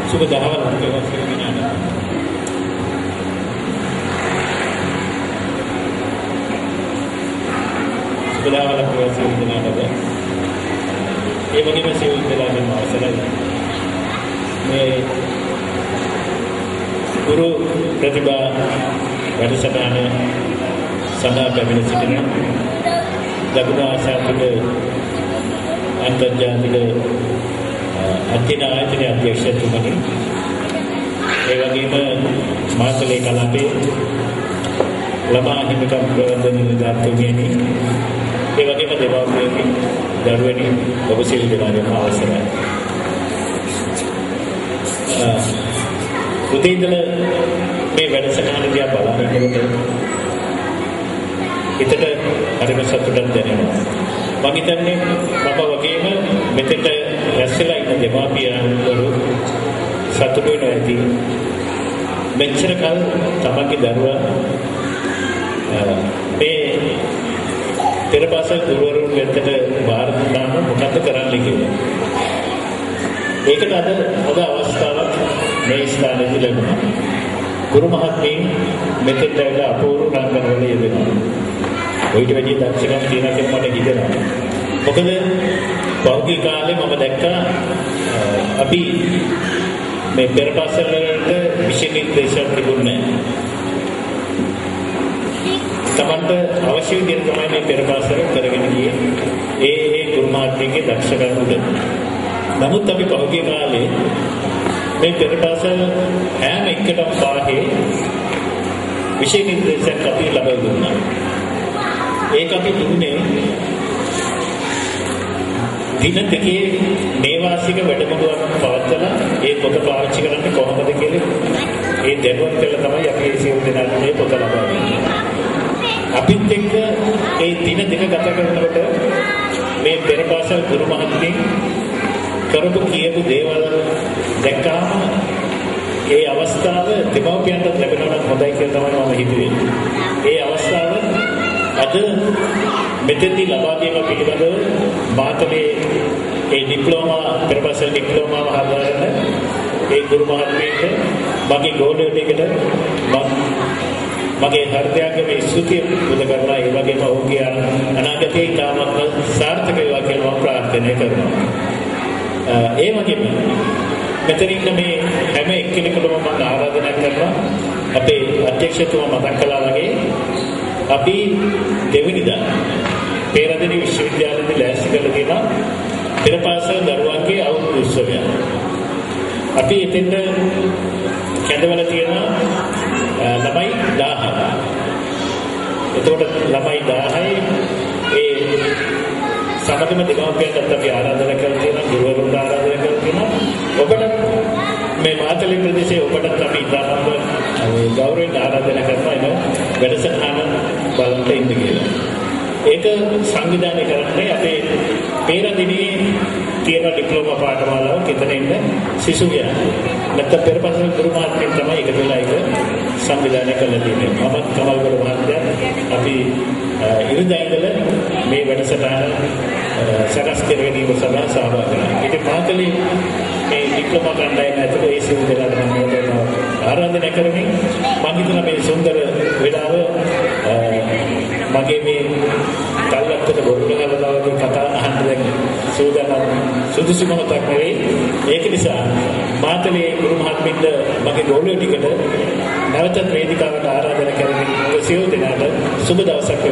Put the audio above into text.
සුබ දහවල් කියලා සුබදාවල ප්‍රවසන දිනකද ඒ වගේම සියලු දෙනාටම අවසරයි මේ ගුරු ප්‍රතිභා වැඩසටහන සඳහා පැමිණ සිටින දකුණු ආසියාවේ අන්තර්ජාතික අධ්‍යනායකගේ අධ්‍යක්ෂතුමනි ඒ වගේම මාතලේ කලාපේ ළමා හිමිකම් ප්‍රබන්ධන නිලධාරීතුමියනි ඒ වගේම දෙමාපියන්ගේ දරුවනි ඔබ සියලු දෙනාටම අවසරයි. උදේ ඉඳලා මේ වැඩසටහන දිහා බලනකොට හිතට හරිම සතුටක් දැනෙනවා. මම හිතන්නේ මම වගේම මෙතෙන්ට රැස්ලා ඉන්න දෙමාපියන්වරු සතුටු වෙනවා ඇති. මෙච්චර කල් තමන්ගේ දරුවා මේ පෙරපාසල් ගුරුවරුන් වෙතට බාර දුන්නාම මොකද කරන්න කියලා. ඒකට අද හොඳ අවස්ථාවක් මේ ස්ථානයේදී ලැබුණා. ගුරු මහත්මීන් මෙතෙන්ට ඇවිල්ලා අපූර්ව රංගනවල යෙදෙනවා. ඔයිට වැඩි දක්ෂකම් තියෙනවා කියලා මට හිතෙනවා. මොකද පෞද්ගලික කාලේ මම දැක්කා අපි මේ පෙරපාසල් වලට විශේෂ නිර්දේශයක් තිබුණේ නැහැ. තමන්ට අවශ්‍ය විදිහට තමයි මේ පෙරපාසල කරගෙන ගියේ. ඒ ගුරු මහත්මයාගේ දක්ෂකම් උඩ. නමුත් අපි පහුගිය කාලේ මේ පෙරපාසල හැම එකටම පාහේ විශේෂ නිර්දේශයක් අපි ලබා දුන්නා. ඒක අපි දුන්නේ දින දෙකේ නේවාසික වැඩමුළුවක් පවත්වලා ඒ පොත පාවිච්චි කරන්න කොහොමද කියලා ඒ දැනුවත් කළා තමයි අපි ඒ සියලු දෙනාට මේ පොත ලබා දෙන්නේ. අපිත් එක්ක ඒ දින දෙක ගත කරනකොට මේ පෙරපාසල් ගුරු මහත්මිය කරපු කියපු දේවල් දැක්කාම ඒ අවස්ථාව දෙමව්පියන්ට ලැබෙනවා නම් හොඳයි කියලා තමයි මම හිතුවේ. ඒ අවස්ථාව අද මෙතෙන්දී ලබා දීම පිළිබඳව මාතලේ ඒ ඩිප්ලෝමා පෙරපාසල් ඩිප්ලෝමාව හදාගෙන ඒ ගුරු මහත්මියට මගේ ගෞරවයකට මගේ හෘදයාගම ස්තුතිය පුද කරනවා. ඒ වගේම ඔහුගේ අනාගතයේ තාමත් සාර්ථක වේවා කියලා මම ප්‍රාර්ථනා කරනවා. ඒ වගේම මෙතන ඉන්න මේ හැම එක්කෙනෙකුටම මම ආරාධනා කරනවා අපේ අධ්‍යක්ෂතුමා මතක් කළා වගේ අපි දෙවෙනිදා පෙරදින විශ්වවිද්‍යාලයේදී ලෑස්ති කරලා තියෙනවා පෙරපාසල් දරුවන්ගේ අවුරුදු උත්සවය. අපි එතෙන්ද කැඳවලා තියෙනවා ළමයි 1000. එතකොට ළමයි 1000යි ඒ සමගම දෙමාපියන්ට අපි ආරාධනා කරලා තියෙනවා, ගුරුවරුන්ට ආරාධනා කරලා තියෙනවා. ඔබට මේ මාතලේ ප්‍රදේශයේ ඔබට අපි ඉතාමත් ගෞරවයෙන් ආරාධනා කරනවා එන වැඩසටහන බලන්න ඉන්න කියලා. ඒක සංවිධානය කරන්නේ අපේ පෙරදිනේ තියෙන ඩිප්ලෝමා පාඨමාලාව කෙතනින්ද සිසු විහාර. නැත්නම් පෙරපාසල් ගුරු මහත්මිය තමයි එකතු වෙලා ඒක සංවිධානය කරලා තියෙන්නේ. මම කමල්වල මහත්තයා අපි ඉරිදා ඉඳලා මේ වැඩසටහන සකස් කරගෙන සදා සහභාගී වෙනවා. ඒක මාතලේ මේ ඩිප්ලෝමා කණ්ඩායම ඇතුළේ ඒ සියලු දෙනාට මම ආරාධනා කරමින් මම හිතන මේ සුන්දර වේලාව මගේ මේ කල්ලත්තට බොරුණගලදාගේ කතා අහන්න දැන් සූදානම් සුදුසු මොහොතක් නෙවෙයි. ඒක නිසා මාතලේ ගුරු මහත්මියට මගේ ගෞරවය ටිකට නැවත වේදිකාවට ආරාධනා කරමින් සියලු දෙනාට සුබ දවසක්